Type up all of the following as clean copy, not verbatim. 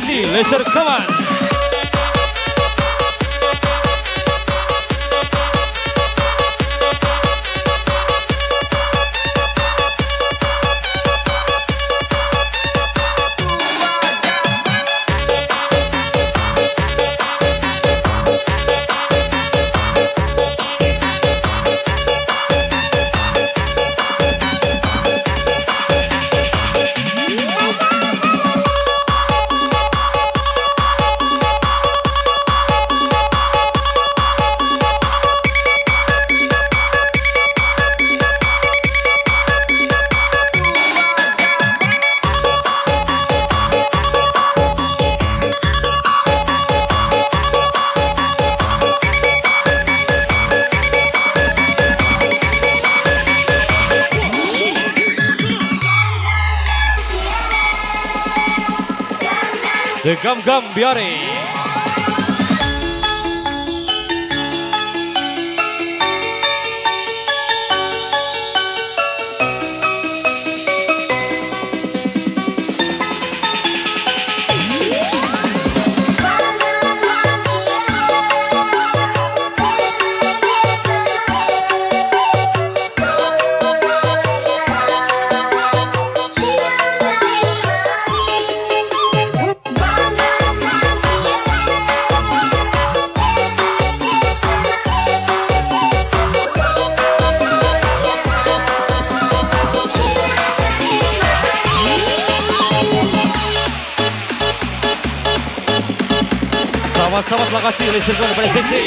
Sidi Laser Kaman. The Gum Gum Biare. Sama-sama telah kasih Laser Kaman pada seksi.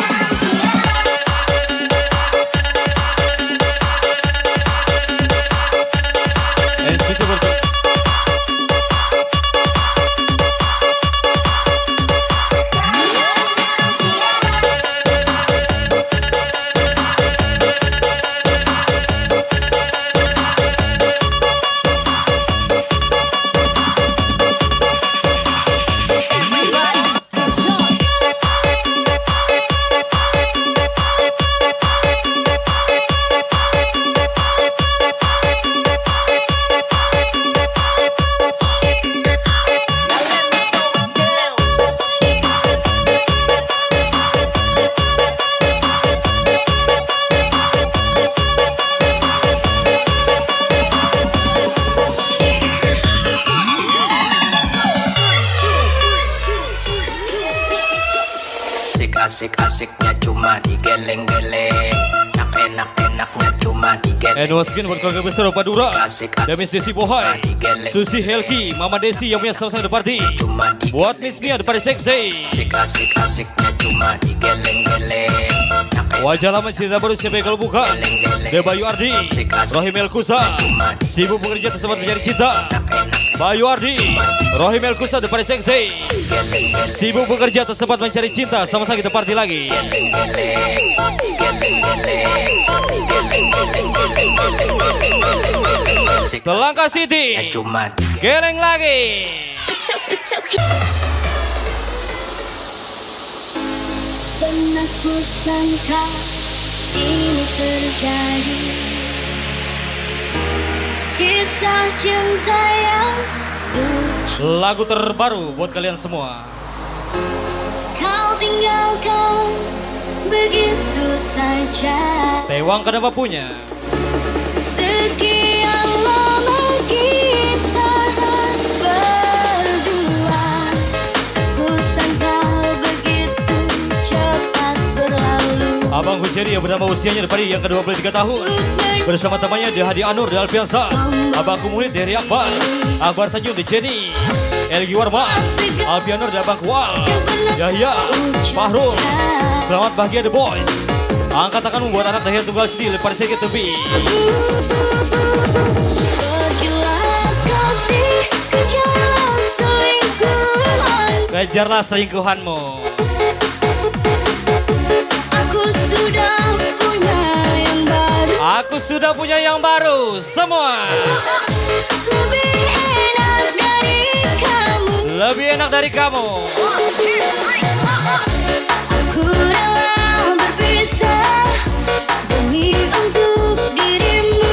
Asik-asiknya cuma digeleng-geleng, enak-enaknya cuma digeleng. Waskin buat keluarga besar Opa Dura, Damis Desi Bohai, Susi Helki, Mama Desi yang punya sama-sama The Party. Buat Miss Mia The Party Seksi. Asik-asiknya cuma digeleng-geleng. Wajah lama cerita baru siapa yang kalau buka. The Bayu Ardi, Rohim Elkusa, sibuk bekerja tersebut mencari cinta. Bayu Ardi, Rohim Elkusa The Party Seksi, sibuk bekerja tersebut mencari cinta. Sama-sama kita party lagi. Telangka City, geleng lagi. Pernah ku sangka ini terjadi, kisah cinta yang suci. Lagu terbaru buat kalian semua. Kau tinggalkan begitu saja. Tewang kenapa punya? Sekian lama kita berdua, ku sangka begitu cepat berlalu. Abang Hujeri yang bernama usianya daripada yang ke-23 tahun, bersama temannya di Hadi Anur di Alfiansa, Abangku Murid dari Akbar, Akbar Tanjung di Jenny, Elgi Warma, Alfianur di Abang Kual, Yahya, Fahrul. Selamat bahagia The Boys. Angkat tangan membuat anak lahir tunggal sedih lepas sedikit tepi. Kejarlah selingkuhanmu. Aku sudah punya yang baru semua. Lebih enak dari kamu. Aku rela berpisah demi untuk dirimu.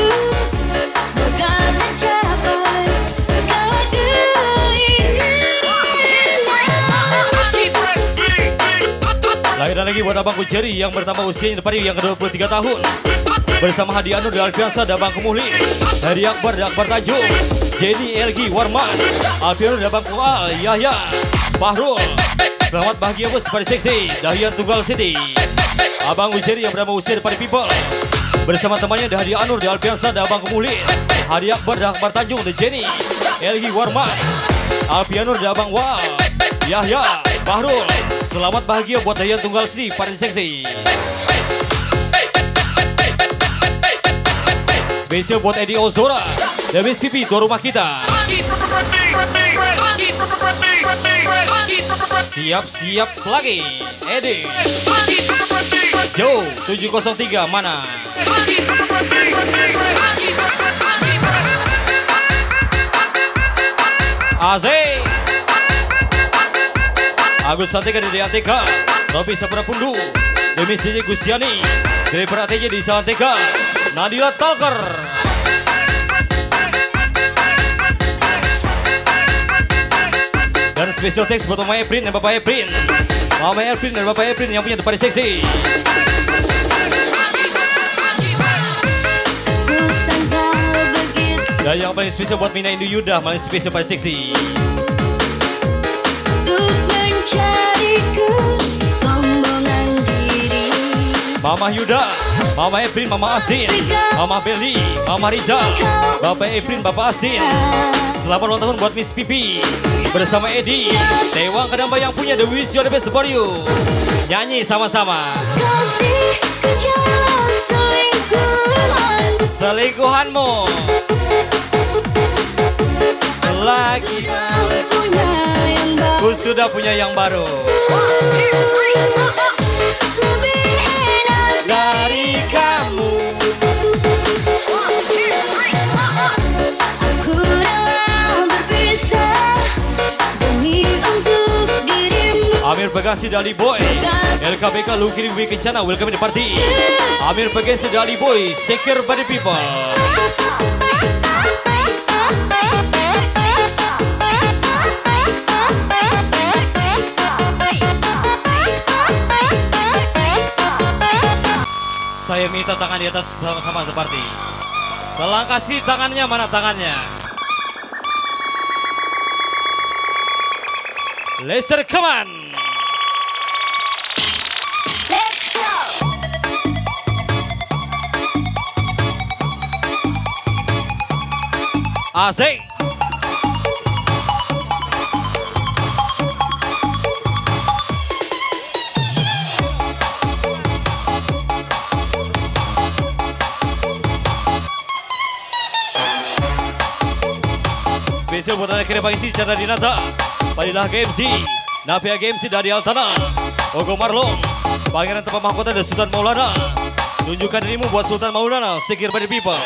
Semoga mencapai segala keinginan. lagi buat Abang Kuceri yang bertambah usianya pada yang ke-23 tahun. Bersama Hadi Anur dan Alfiansa dan Abang Kemuhli. Hadi Akbar dan Akbar Tanjung. Jenny Elgi Warman. Alfianur dan Abang Kual Yahya Bahrul. Selamat bahagia bos pada seksi Dahian Tunggal City. Abang Kuceri yang bertambah usia pada People. Bersama temannya Hadi Anur dan Alfiansa dan Abang Kemuhli. Hadi Akbar dan Akbar Tanjung dan Jenny Elgi Warman. Alfianur dan Abang Wal Yahya Bahrul. Selamat bahagia buat Dahian Tunggal City pada seksi. Spesial buat Eddie Ozora dan Miss Pipi tuan rumah kita. Siap-siap lagi Eddie. Joe 703 mana? Azee Agus Santika dari Anteka. Robi Sapra Pundu demi Siji Gusiani dari Pratenya di Santeka. Nadila Talker. Dan special thanks buat Mama Efrin dan Bapak Efrin. Mama Efrin dan Bapak Efrin yang punya tempat seksi. Dan yang paling spesial buat Mina Indu Yuda, paling spesial paling seksi. Untuk mencari kesombongan diri. Mama Yuda, Mama Efrin, Mama Astin, Mama Beli, Mama Rizal, Bapak Efrin, Bapak Astin. Selamat ulang tahun buat Miss Pipi bersama Edi Tewang Kedamba yang punya The Wish You The Best For You. Nyanyi sama-sama. Kasih kejar Selingkuhanmu lagi punya yang baru. ku sudah punya yang baru. Lebih enak Dari kamu aku rela berpisah demi untuk dirimu. Amir Pegasi Dali Boy LKBK Lukiri Wi Kencana. Welcome to the party. Amir Pegasi Dali Boy Secure by the people. Saya minta tangan di atas sama-sama seperti. Tolong kasih tangannya, mana tangannya? Laser come on. Let's go. Asik. Spesial buat anak kira pagi Chandra Dinata, Padilah GMC, Navia GMC dari Altana, Ogo Marlong, Pangeran Tepa Mahkota dan Sultan Maulana. Tunjukkan dirimu buat Sultan Maulana, Secure by the people.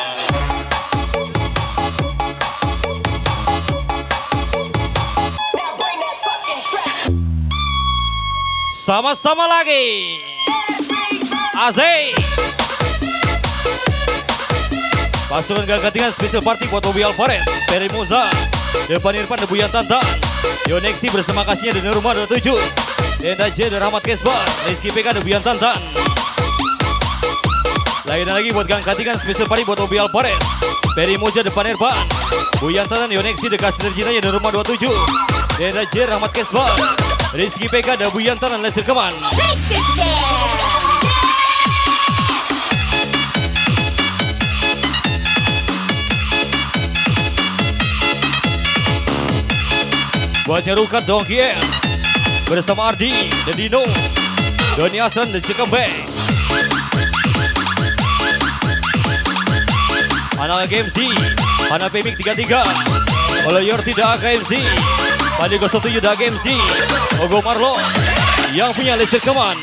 Sama-sama lagi. Asik. Pasukan Gagatingan Special Party buat Obi Alvarez, Ferry Muza, Depan Irfan, Debuyan Tantan, Yoneksi bersama kasihnya di Rumah 27, Denda J dan Rahmat Kesbar, Rizky PK, Debuyan Tantan. Lain lagi buat Gagatingan Special Party buat Obi Alvarez, Ferry Muza, Depan Irfan, Buyan Tantan, Yoneksi dekat sinerginya di Rumah 27, Denda J, Rahmat Kesbar, Rizky PK, Debuyan Tantan, Lesir Keman. Buat Nyerukat Dongki Air bersama Ardi dan Dino, Doni Asran dan Cikembek. Anak GMC, Hana Pemik 33, oleh Yorti da GMC, Padi 07 da GMC, Ogo Marlo yang punya Laser Keman.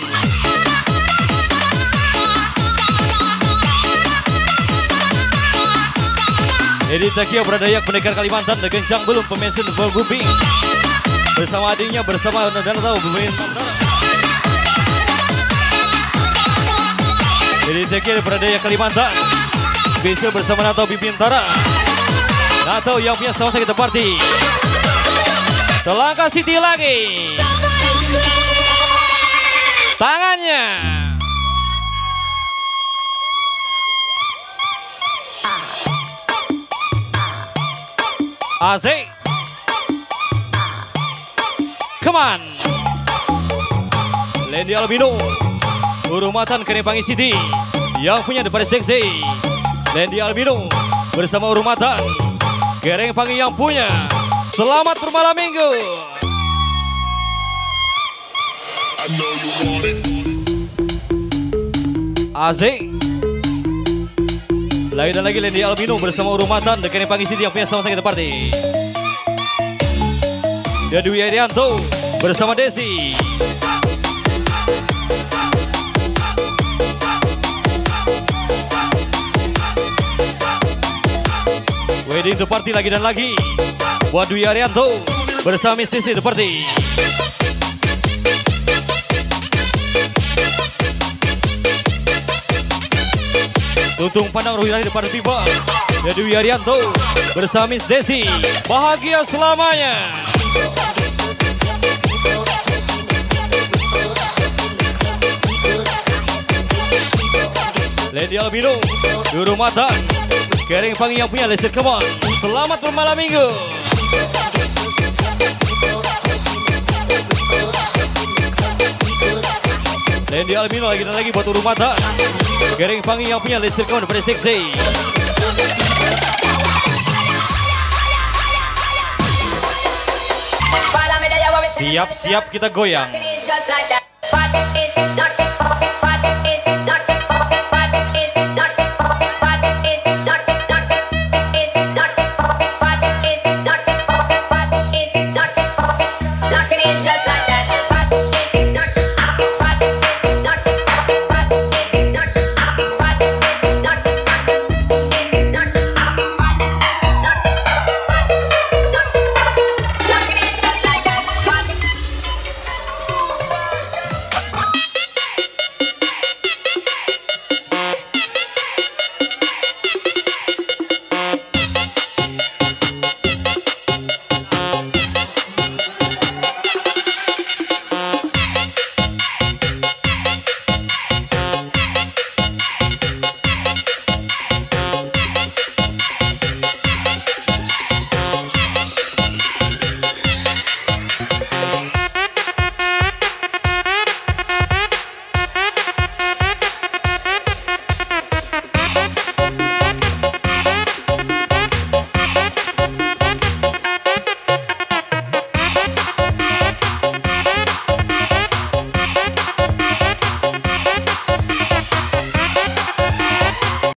Edi Takia Bradaya Pendekar Kalimantan dan Kencang belum pemensin Bal Guping bersama adiknya bersama dan tahu pemain Edi Takia Bradaya Kalimantan bisa bersama Nato Bipintara. Nato yang punya sama kita party. Telangka City lagi. tangannya. Asik. Come on. Lendi Albino. Urumatan Kenepangi City. Yang punya depan seksi. Lendi Albino. Bersama Urumatan Gereng Pangi yang punya. Selamat bermalam minggu. Asik. Lagi dan lagi Lendi Albino bersama Urumatan Kenepangi Pangi City yang punya sama-sama kita party. Dan Dwi Arianto bersama Desi. Wedding to party lagi dan lagi buat Dwi Arianto bersama Miss Sisi the party. Tuntung pandang Ruhi Lahir pada tiba. Dan Dwi Arianto bersama Miss Desi. Bahagia selamanya. Lendi Albino Urumatan Gereng Pangi yang punya Lester Kemon. Selamat bermalam minggu. Lendi Albino lagi dan lagi buat Urumatan Gereng Pangi yang punya Lester Kemon daripada seksi. Siap-siap kita goyang.